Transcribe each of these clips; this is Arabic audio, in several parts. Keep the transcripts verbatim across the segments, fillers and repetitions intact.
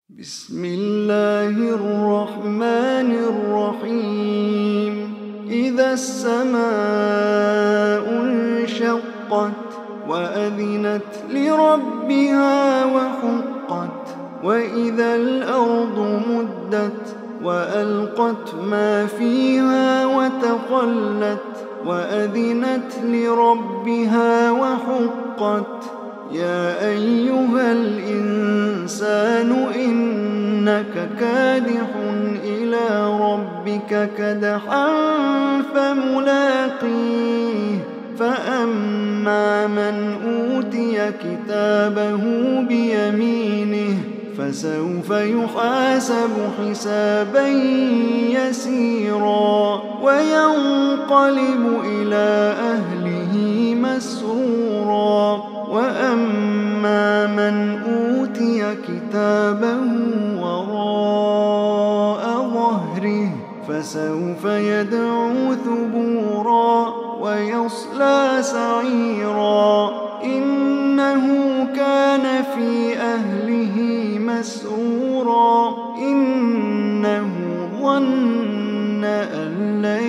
بسم الله الرحمن الرحيم إذا السماء انشقت وأذنت لربها وحقت وإذا الأرض مدت وألقت ما فيها وتخلت وأذنت لربها وحقت يا أيها الإنسان إنك كادح إلى ربك كدحا فملاقيه فأما من أوتي كتابه بيمينه فسوف يحاسب حسابا يسيرا وينقلب إلى أهله مسرورا وأما من أوتي كتابه وراء ظهره فسوف يدعو ثبورا ويصلى سعيرا إنه كان في أهله مسرورا إنه ظن أن لن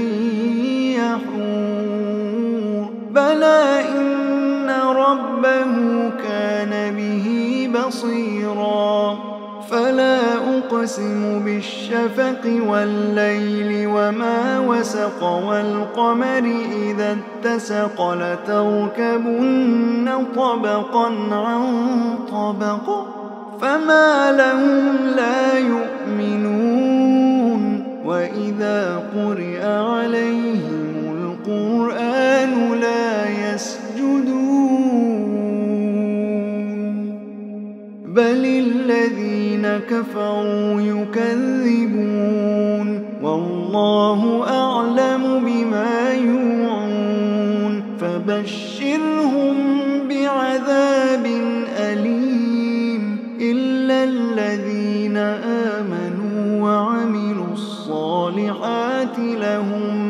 يحور بلى إن ربه كان به بصيرا فلا أقسم بالشفق والليل وما وسق والقمر إذا اتسق لتركبن طبقا عن طبق فما لهم لا يؤمنون وإذا قرئ عليهم القرآن لا يسجدون بل الذين كفروا يكذبون والله أعلم بما يوعون فبشرهم بعذاب أليم إلا الذين آمنوا وعملوا الصالحات لهم